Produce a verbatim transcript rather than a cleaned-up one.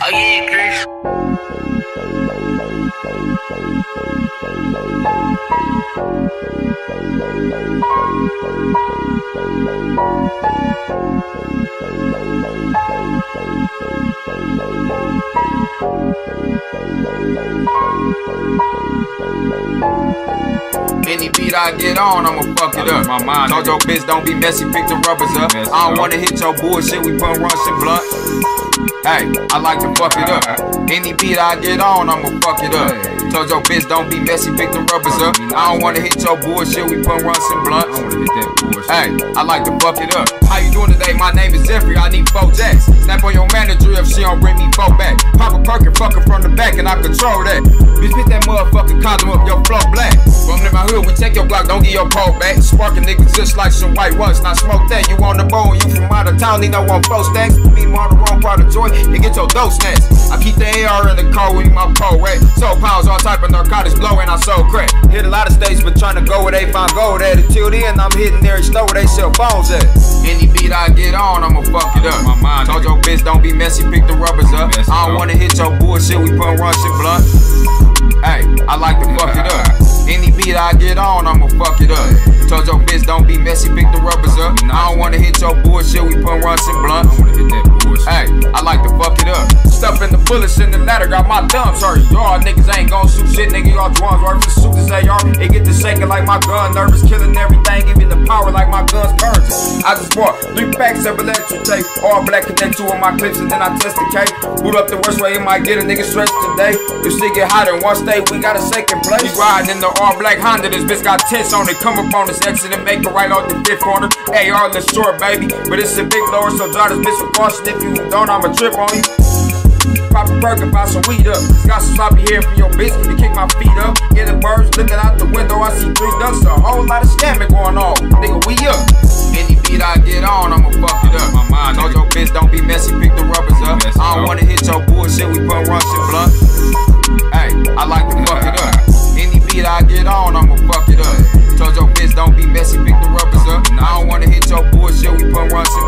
Oh yeah, Chris. Any beat I get on, I'ma fuck it up. My mind. Told your bitch don't be messy, pick the rubbers up. I don't wanna hit your bullshit, we put runs and blunt. Hey, I like to fuck it up. Any beat I get on, I'ma fuck it up. Told your bitch don't be messy, pick the rubbers up. I don't wanna hit your bullshit, we put runs and blunt. I wanna hit that bullshit. Hey, I like to fuck it up. How you doing today? My name is Jeffrey, I need four jacks. Snap on your manager if she don't bring me four back. Pop a perk and fuck her from the back and I control that. Bitch, pick that motherfucking condom up, your flow black. From in my hood, we take your block, don't get your pole back. Sparking niggas just like some white ones, now smoke that. You on the bowl, you from out of town, need no one four stacks. Be on the wrong part of joy, and get your dope snatched. I keep the A R in the car with my pole rat. Sold pounds, all type of narcotics blowing, I sold crack. Hit a lot of states, but trying to go where they find gold at. Until then, I'm hitting every store where they sell phones at. Any beat I get on, I'ma fuck it up. My mind. Told your bitch don't be messy, pick the rubbers up. I don't wanna hit your bullshit, we put runs and blunt. Hey, I like to fuck it up. Any beat I get on, I'ma fuck it up. Told your bitch don't be messy, pick the rubbers up. I don't wanna hit your bullshit, we put runs and blunt. I wanna hit that bullshit. Hey, I like to fuck it up. Stuff in the bullets in the ladder, got my thumbs hurt. Y'all niggas ain't gon' shoot shit, nigga. Y'all drums worth the suit this A R. It get to shaking like my gun, nervous, killing everything, giving the power like my gun's purging. I just bought three packs of electric tape, all black, connect two of my clips, and then I test the cake. Boot up the worst way, it might get a nigga stretched today. If shit get hot in one state, we got a second place. We riding in the all black Honda, this bitch got tents on it. Come up on this exit and make it right off the fifth corner. A R less short, baby, but it's a big lower, so drive this bitch with caution. If you don't, I'ma trip on you. Pop a perk and buy some weed up. Got some sloppy hair for your bitch, can you kick my feet up? Get the birds looking out the window, I see three ducks. A whole lot of scamming going on, nigga, we up. Any beat I get on, I'ma fuck it up. My mind. Told your bitch don't be messy, pick the rubbers up. I don't wanna hit your bullshit, we put runs and blunt. Hey, I like to fuck it up. Any beat I get on, I'ma fuck it up. Told your bitch don't be messy, pick the rubbers up. I don't wanna hit your bullshit, we put runs and